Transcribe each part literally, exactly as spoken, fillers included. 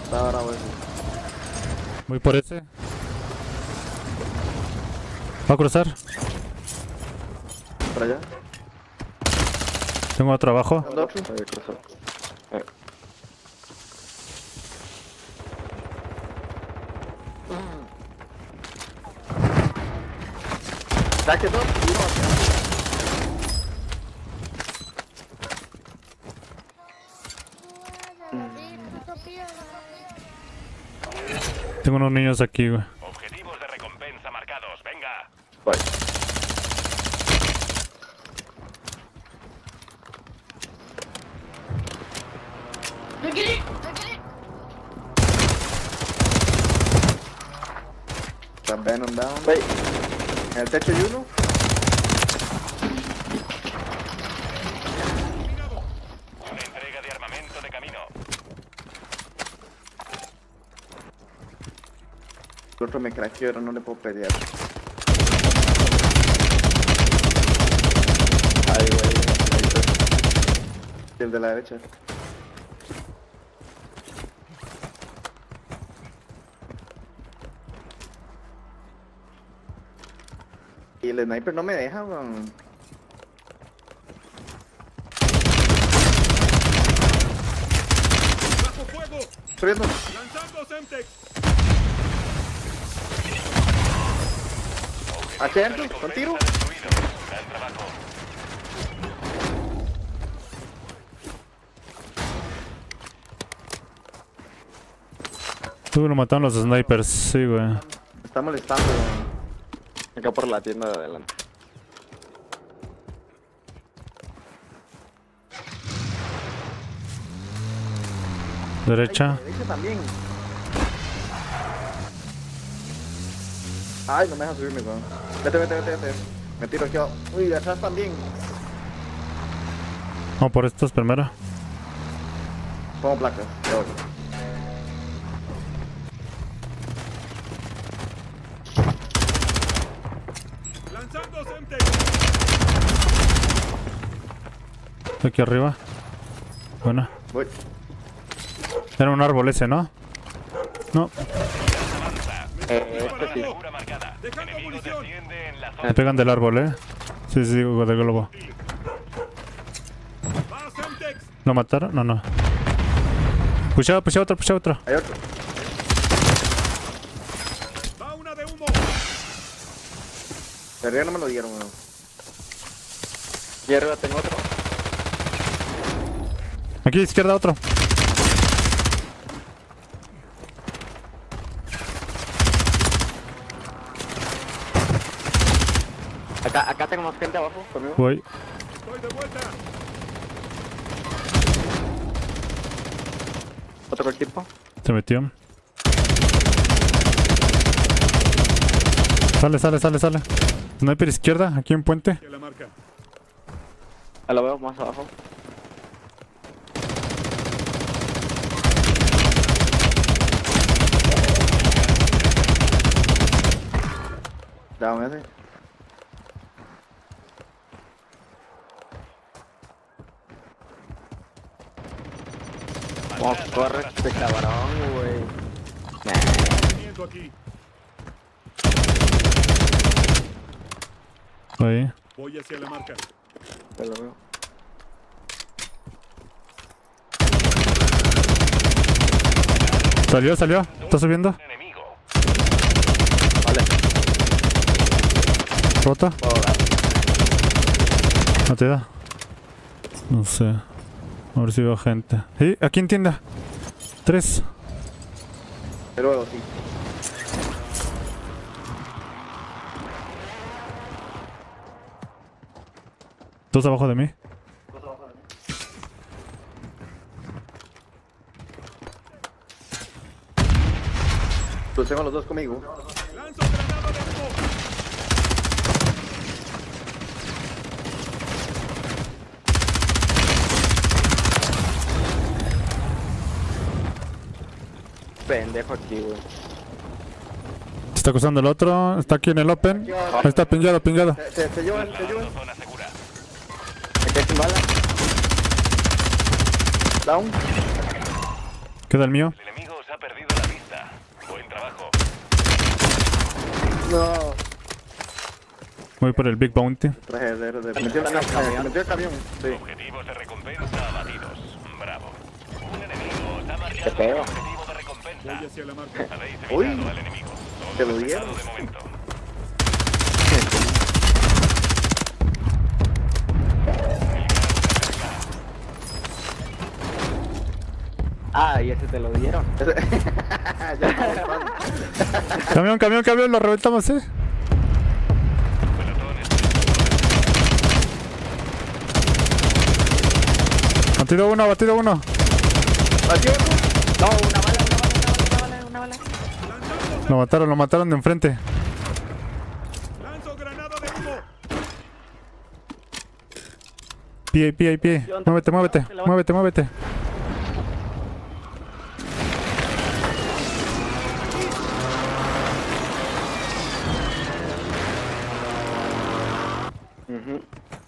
Está bravo ese. Voy por ese. Va a cruzar. ¿Para allá? Tengo otro abajo. ¿Dónde otro? Ahí cruzó. Eh. Saque dos. Tengo unos niños aquí, güey. Objetivos de recompensa marcados, venga. Voy. Está Venom down. Wait. En el techo hay uno. Una entrega de armamento de camino. El otro me craqueó, ahora no le puedo pelear. Ahí, güey. Ahí está. El de la derecha. Y el sniper no me deja, weón. ¡Bajo fuego! Corriendo. ¡Lanzando Semtex! Aquí adentro, con tiro. Destruido. Gran trabajo. Tú lo mataron los snipers, sí, güey. Me está molestando, weón. Acá por la tienda de adelante. Derecha. Ay, derecha también. Ay, no me deja subirme, weón. Vete, vete, vete, vete. Me tiro aquí abajo. Uy, de atrás también. Vamos por estos primero. Pongo placas. Ya voy. ¡Lanzando Semtex! Aquí arriba. Bueno. Voy. Era un árbol ese, ¿no? No. Eh, este sí. Figura marcada. ¡Dejando Enemigo munición! desciende en la Me zona. pegan del árbol, ¿eh? Sí, sí, güey, del globo. ¡Va Semtex! ¿Lo mataron? No, no. Pushea, pushea otro, pushea otro. Hay otro. ¡Va una de humo! De arriba no me lo dieron, weón. Y arriba tengo otro. Aquí, izquierda, otro. Acá, acá tengo más gente abajo conmigo. Voy. ¡Estoy de vuelta! Otro tipo. Se metió. Sale, sale, sale, sale. Sniper izquierda, aquí en puente. Que la marca. Ah, lo veo más abajo. Down ese. Oh, corre este cabrón, güey. Nah. Viento aquí. Ahí. Voy hacia la marca. Ya lo veo. Salió, salió. Está subiendo. Enemigo. Vale. Rota. Puedo dar. No te da. No sé. A ver si veo gente. Sí, aquí en tienda. Tres. Pero luego sí. Dos abajo de mí. Los tengo los dos conmigo. ¡Lanzo granada de humo! Pendejo aquí, güey. Se está acusando el otro. Está aquí en el open. Ahí está, pingado, pingado. Se, se, se llevan, se llevan. Zona segura. Aquí hay sin bala. Down. Queda el mío. El enemigo se ha No. Voy por el Big Bounty. Traje de, de, de, metió el camión. Metió el camión. Sí. Objetivos de recompensa abatidos. Bravo. Un enemigo os ha marcado Qué feo. un objetivo de recompensa. Voy hacia la marca. Habéis Uy. evitado al enemigo. Todo Te lo pasado dieron. de momento. Ah, y ese te lo dieron. Ya estamos pasando. Camión, camión, camión, lo reventamos, eh. Pelotones. Batido uno, batido uno. Aquí otro. No, una bala, una bala, una bala, una bala. Lo mataron, lo mataron de enfrente. Lanzo granada de humo. Pie, pie, pie. Muévete, muévete, muévete, muévete. Ujú.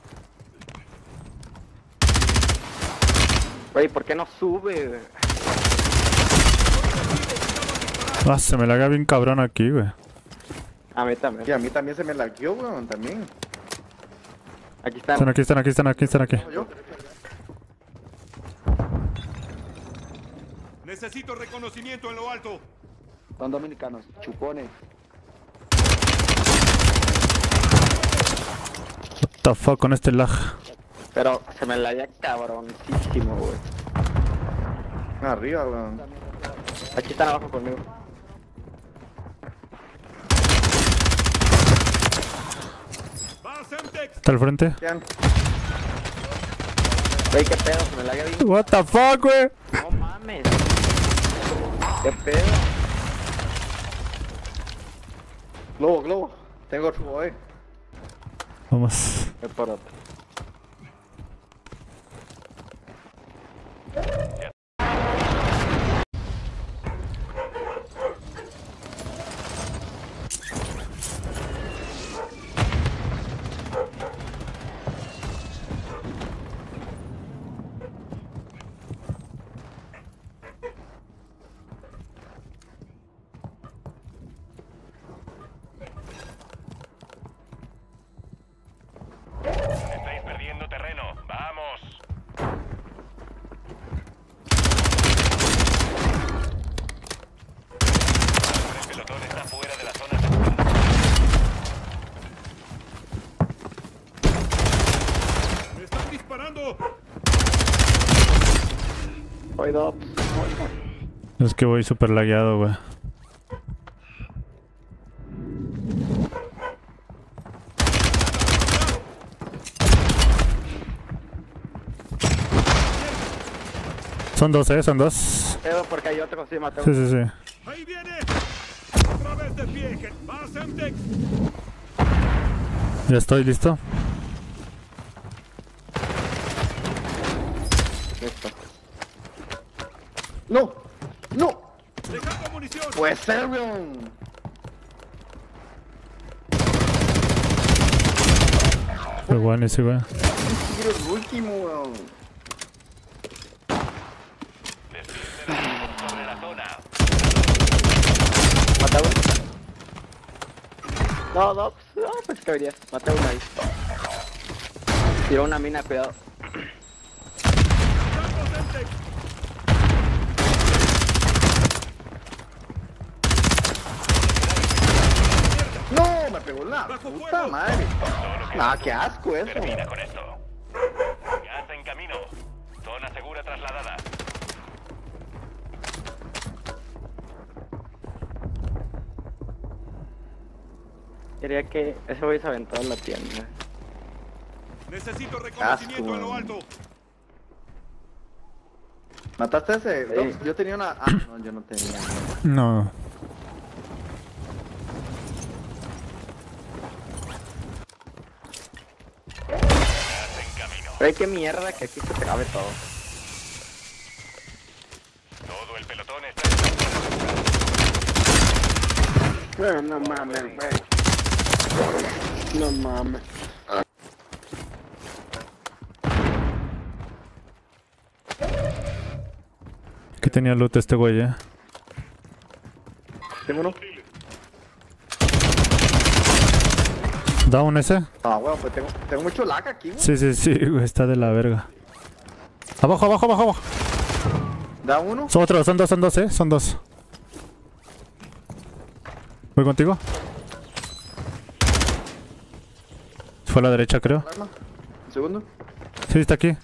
Güey, ¿por qué no sube? Ah, se me laga bien cabrón aquí, güey. A mí también. Y a mí también se me laqueó, weón, también. Aquí está. Están aquí, están aquí, están aquí, están aquí. Yo. Necesito reconocimiento en lo alto. Son dominicanos, chupones. What the fuck con este lag. Pero se me la había cabroncísimo, güey. Arriba, weón. Aquí están abajo conmigo. Va Semtex. Está al frente. Quedan. Güey, qué pedo, se me la había visto. What the fuck, güey. No mames. Qué pedo. Globo, globo. Tengo otro, eh. Vamos. Qué por otro. Estáis perdiendo terreno. Vamos. El pelotón está fuera de la zona segura. ¡Me están disparando! Voy dos. Es que voy súper lagueado, güey. Son dos, eh, son dos. Pedo porque hay otro, sí, mató. Sí, sí, sí. ¡Ahí viene! Otra vez de pie. que- Va Semtex. Ya estoy listo. Listo. No. No. Dejando munición. Puede ser, weón. Qué bueno ese, güey. Tiro el último, weón. Desciende sobre la zona. Mata uno. No, no, no, pues que verías. Mata uno ahí. Tiró una mina, cuidado. Lanzo Semtex. No, me pegó la Bajo puta fuego. madre. Nah, qué asco eso. Termina con esto. Gas en camino. Zona segura trasladada. Quería que ese güey se aventó en la tienda. Necesito reconocimiento en lo weón. alto. ¿Mataste ese? Sí. Doc? Yo tenía una. Ah, no, yo no tenía. No. Gas en camino. Pero qué mierda que aquí se te cabe todo. Todo el pelotón está No, no mames, güey. No mames. Aquí tenía loot este güey, eh. Tengo uno. Down ese. Ah, weón, pues tengo, tengo mucho lag aquí, weón. Sí, sí, sí, güey, está de la verga. Abajo, abajo, abajo, abajo. Da uno. Son otros, son dos, son dos, eh, son dos. Voy contigo. Fue a la derecha, creo. Alarma. Un segundo. Sí, está aquí.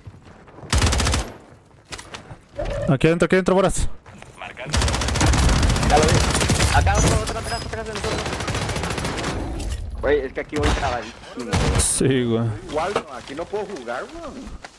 Aquí adentro, aquí adentro, Boras. Marcando. Ya lo vi. Acá otro, otro atrás, atrás del turno. Güey, es que aquí voy trabadísimo. Sí, güey. Igual, no, aquí no puedo jugar, weón.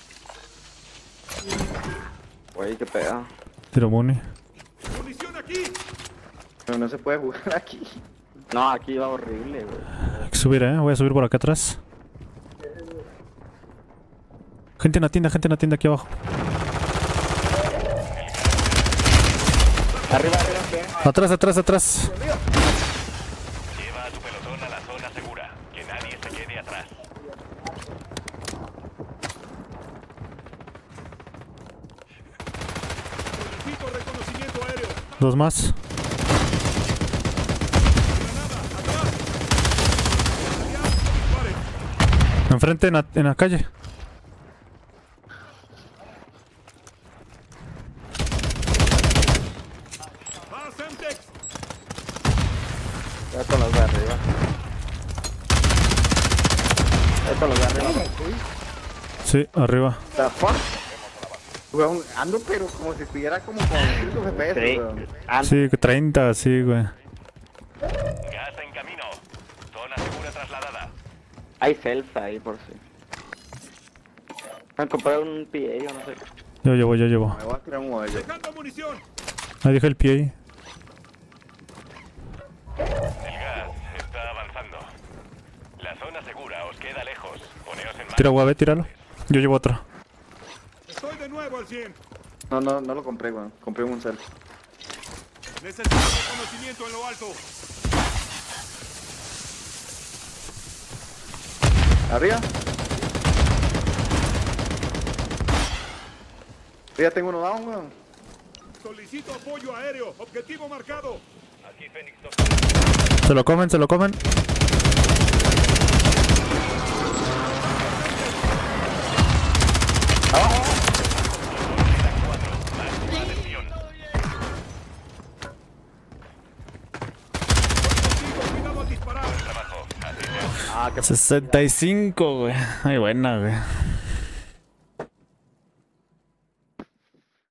Güey, qué pedo. Tiro Muni. ¡Munición aquí! Pero no se puede jugar aquí. No, aquí va horrible, güey. Hay que subir, eh. Voy a subir por acá atrás. Gente en la tienda, gente en la tienda aquí abajo. Arriba, arriba, ¿qué? Atrás, atrás, atrás. Lleva a tu pelotón a la zona segura. Que nadie se quede atrás. Necesito reconocimiento aéreo. Dos más. Granada, atrás. Aliados, disparen. Enfrente en la, en la calle. Va, Semtex. Ya con los de arriba. Ya con los de arriba. Sí, arriba. The fuck? Weón, ando pero como si estuviera como con cinco F P S, Sí. weón. Ah, Sí, treinta, sí, güey. Gas en camino. Zona segura trasladada. hay self ahí por si. Han comprado un P A o no sé. Yo llevo, yo llevo. Me voy a tirar un modelo. Dejando munición. Ahí dejé el pie ahí. El gas está avanzando. La zona segura os queda lejos. Poneos en marcha. Tira U A V, tíralo. Yo llevo otro. Estoy de nuevo al cien. No, no, no lo compré, weón. Compré un cel. Necesito reconocimiento en lo alto. ¿Arriba? Sí, ya tengo uno down, weón. Solicito apoyo aéreo. Objetivo marcado. Aquí Fénix dos. Se lo comen, se lo comen. Cuidado al disparar. Trabajo. Así se Ah, qué sesenta y cinco, güey. Ay, buena, güey.